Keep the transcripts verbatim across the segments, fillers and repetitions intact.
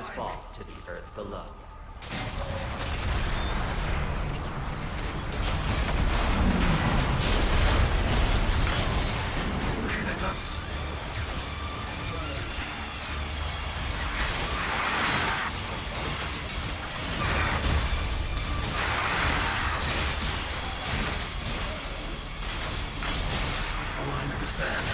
his fall to the earth below. Let us. Align in the sand.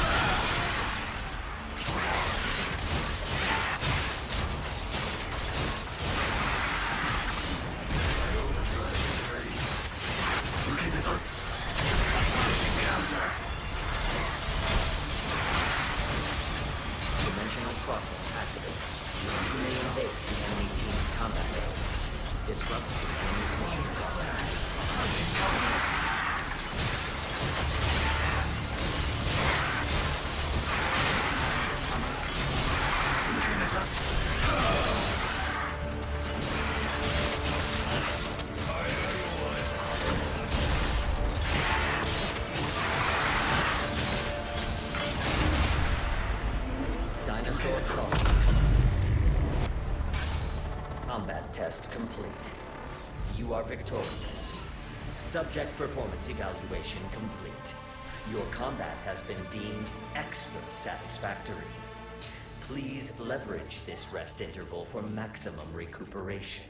Dimensional crossing activated. You may invade the enemy team's combat area. Disrupt the enemy's machine guns. Dinosaur call. Combat test complete. You are victorious. Subject performance evaluation complete. Your combat has been deemed extra satisfactory. Please leverage this rest interval for maximum recuperation.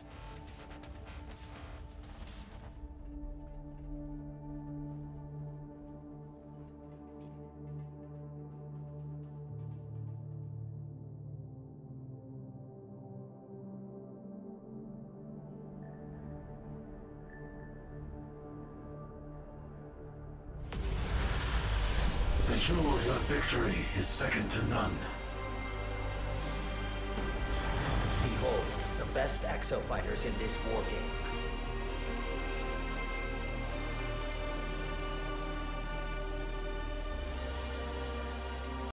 Be sure your victory is second to none. Behold, the best exo fighters in this war game.